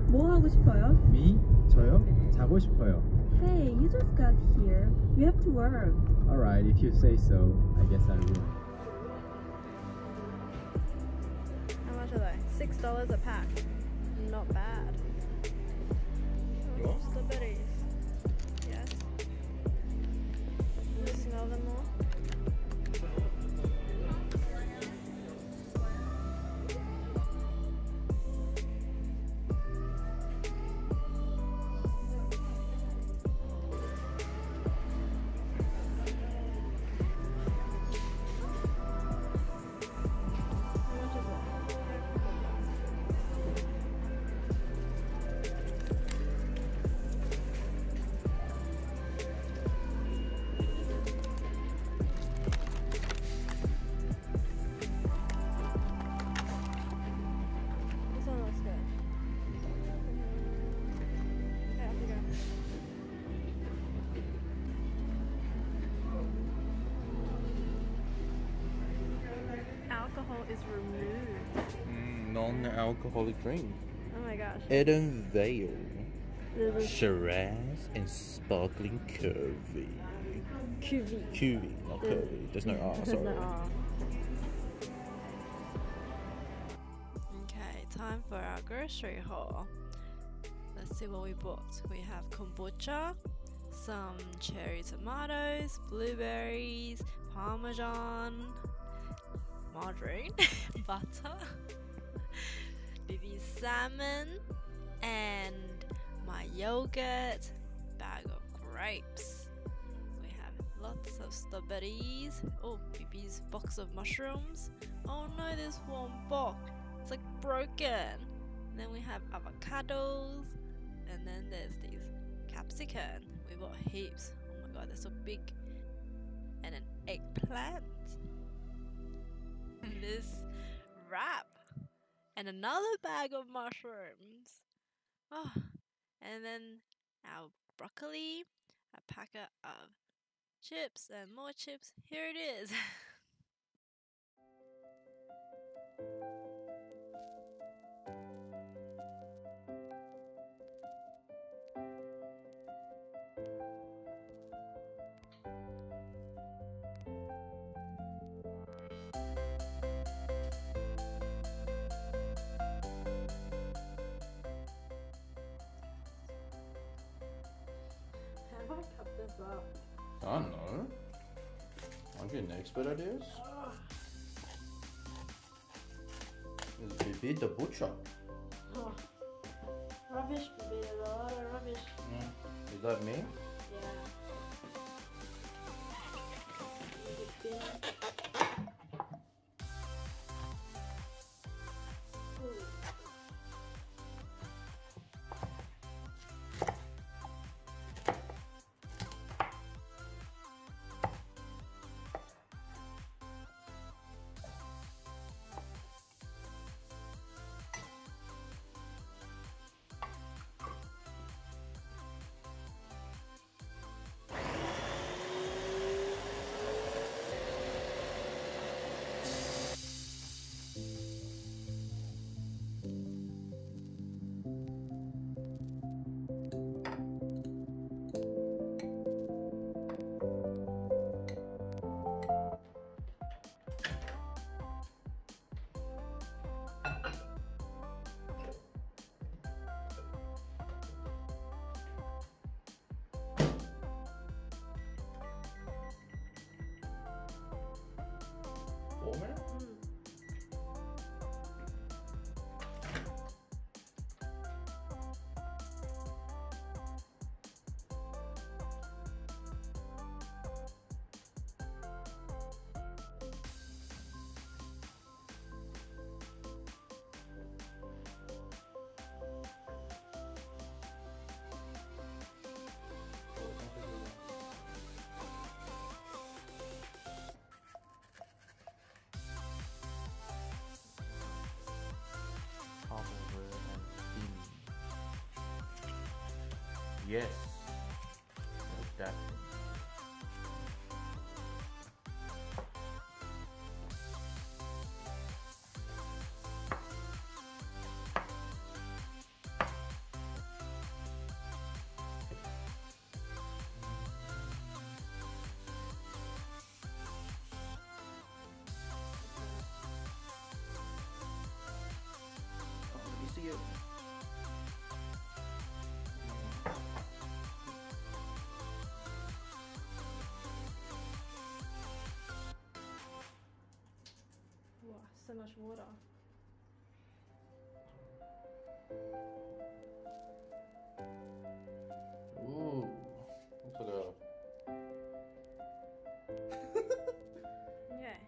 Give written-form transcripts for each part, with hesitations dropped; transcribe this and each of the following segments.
뭐 하고 싶어요? Me? 저요? 자고 싶어요. Hey, you just got here. You have to work. Alright, if you say so, I guess I will. How much are they? $6 a pack. Not bad. What? Strawberries. Yes. Can you smell them more? This one looks good. Okay, off you go. Alcohol is removed. Non-alcoholic drink. Oh my gosh. Eden Vale. This is Shiraz and sparkling curvy. cuvee. Cuvee, not curvy. There's no R, There's sorry. no R. Okay, time for our grocery haul. Let's see what we bought. We have kombucha, some cherry tomatoes, blueberries, parmesan, margarine, butter, Bibi's salmon, and my yogurt, bag of grapes. We have lots of strawberries. Oh, Bibi's box of mushrooms. Oh no, there's one box. It's like broken. And then we have avocados. And then there's these capsicum. We bought heaps. Oh my god, they're so big. And an eggplant. And this wrap. And another bag of mushrooms. Oh, and then our broccoli, a packet of chips, and more chips. Here it is. How do I cut this up? I don't know. Aren't you an expert at this? There's Bibi the butcher. Oh, rubbish, baby. There's a lot of rubbish. Is that me? Yeah. Need a bin. Ooh. Yes. Like that. much water. Ooh, looks like a. Okay.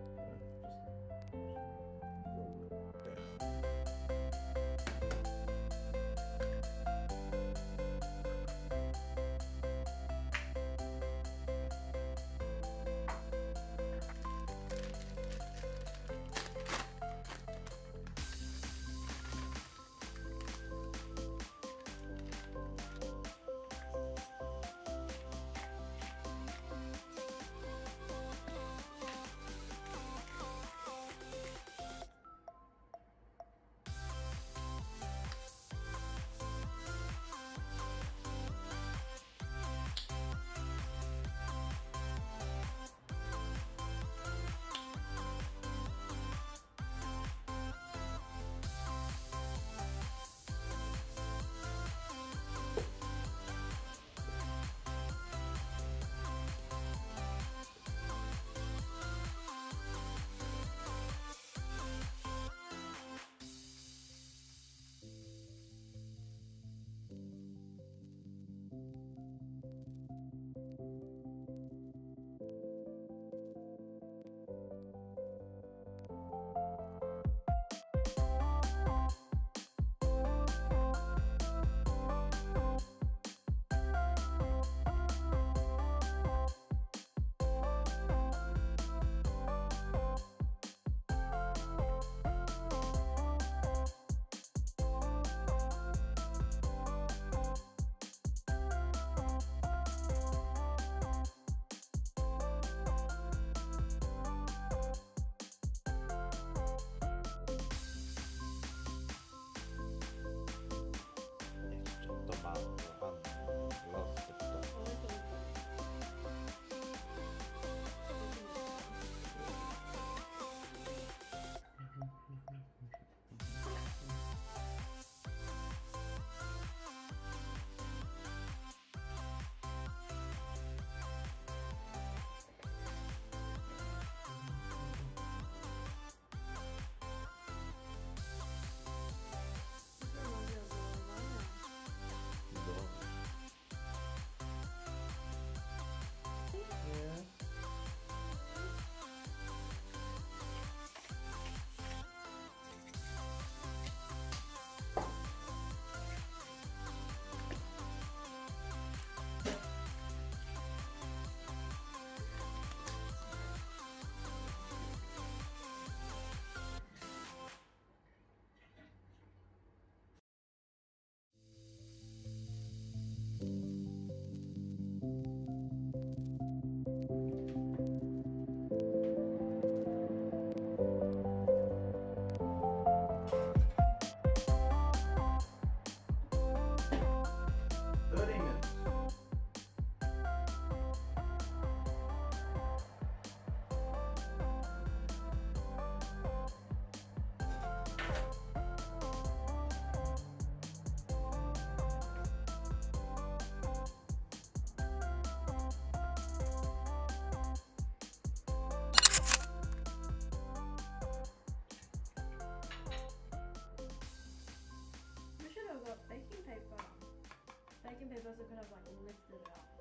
Baking paper so could have like lifted it up.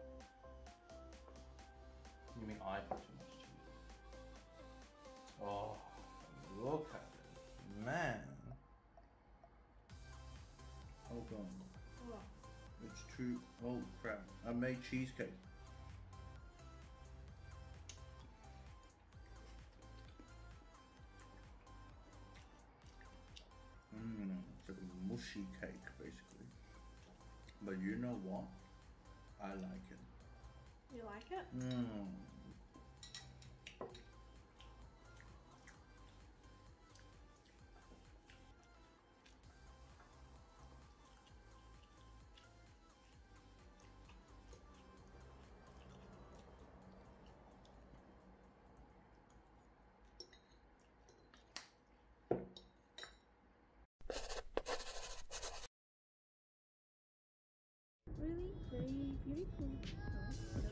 You mean I put too much cheese? Oh, look at it, man. Hold on. What? It's too. Oh crap! I made cheesecake. It's like a mushy cake basically. But you know what? I like it. You like it? Really? Very beautiful.